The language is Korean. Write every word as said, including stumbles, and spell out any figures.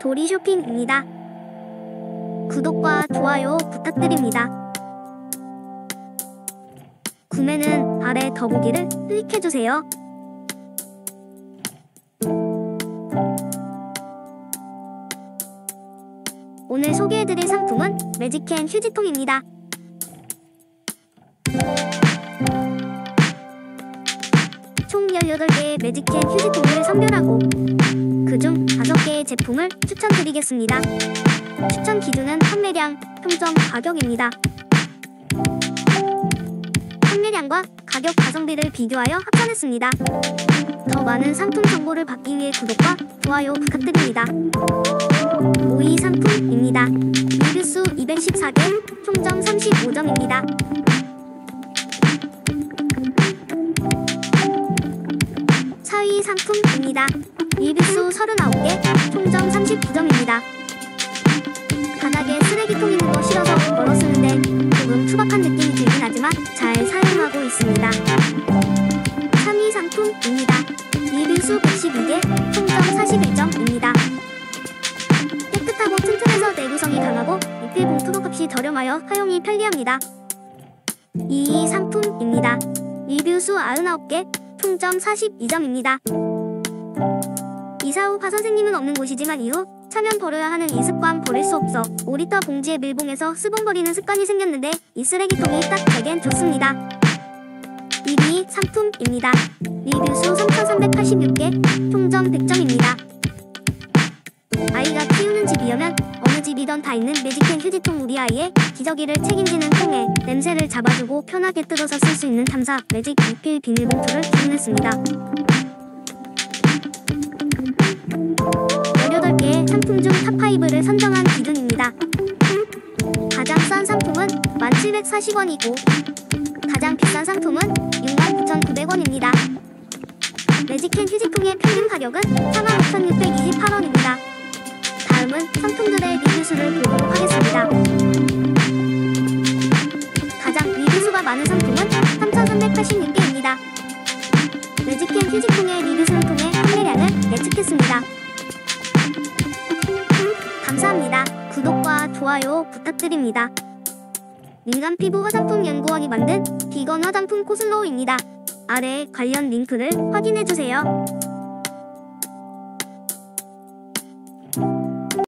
도리쇼핑입니다. 구독과 좋아요 부탁드립니다. 구매는 아래 더보기를 클릭해주세요. 오늘 소개해드릴 상품은 매직캔 휴지통입니다. 총 열여덟 개의 매직캔 휴지통을 선별하고 그중 다섯 개의 제품을 추천드리겠습니다. 추천 기준은 판매량, 평점, 가격입니다. 판매량과 가격 가성비를 비교하여 합산했습니다. 더 많은 상품 정보를 받기 위해 구독과 좋아요 부탁드립니다. 오 위 상품입니다. 리뷰수 이백십사 개, 총점 삼십오 점입니다. 사 위 상품입니다. 리뷰수 서른아홉 개, 총점 삼십구 점입니다. 간하게 쓰레기통 있는 거 싫어서 멀어 쓰는데 조금 투박한 느낌이 들긴 하지만 잘 사용하고 있습니다. 삼 위 상품입니다. 리뷰수 백십이 개, 총점 사십일 점입니다. 깨끗하고 튼튼해서 내구성이 강하고 리필 봉투 값이 저렴하여 사용이 편리합니다. 이 위 상품입니다. 리뷰수 구십구 개, 총점 사십이 점입니다. 이사 후 파 선생님은 없는 곳이지만 이후 차면 버려야 하는 이 습관 버릴 수 없어 오 리터 봉지에 밀봉해서 수분 버리는 습관이 생겼는데 이 쓰레기통이 딱 제겐 좋습니다. 이 위 상품입니다. 리뷰수 삼천삼백팔십육 개, 총점 백 점입니다. 아이가 키우는 집이라면 어느 집이던 다 있는 매직캔 휴지통. 우리 아이의 기저귀를 책임지는 통에 냄새를 잡아주고 편하게 뜯어서 쓸 수 있는 탐사 매직 리필 비닐봉투를 주문했습니다. 열여덟 개의 상품 중 탑오를 선정한 기준입니다. 가장 싼 상품은 만 칠백사십 원이고 가장 비싼 상품은 육만 구천구백 원입니다. 매직캔 휴지통의 평균 가격은 사만 오천육백이십팔 원입니다. 다음은 상품들의 리뷰수를 보도록 하겠습니다. 가장 리뷰수가 많은 상품은 삼천삼백팔십육 개입니다. 매직캔 휴지통의 리뷰수를 통해 판매량을 예측했습니다. 감사합니다. 구독과 좋아요 부탁드립니다. 민간 피부 화장품 연구원이 만든 비건 화장품 코슬로우입니다. 아래 관련 링크를 확인해주세요.